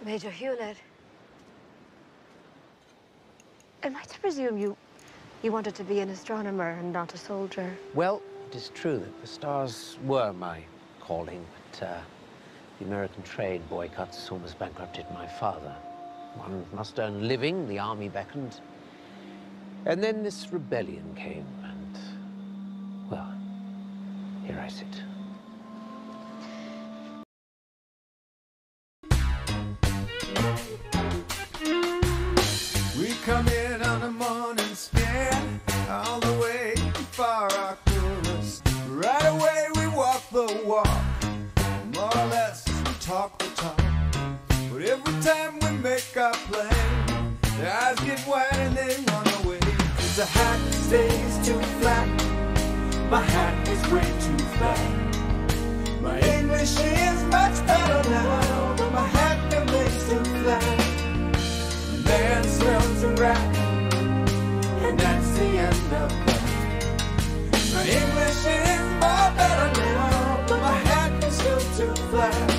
Major Hewlett. Am I to presume you wanted to be an astronomer and not a soldier? Well, it is true that the stars were my calling, but the American trade boycotts almost bankrupted my father. One must earn a living, the army beckoned. And then this rebellion came, and, well, here I sit. We come in on a morning scan, all the way far our course. Right away we walk the walk, more or less we talk the talk. But every time we make our plan, their eyes get wide and they run away. 'Cause the hat stays too flat, my hat is way too flat. My English is much better now, but my hat remains too flat. Man smells a rat, and that's the end of that. My English is more better now, but my hat is still too flat.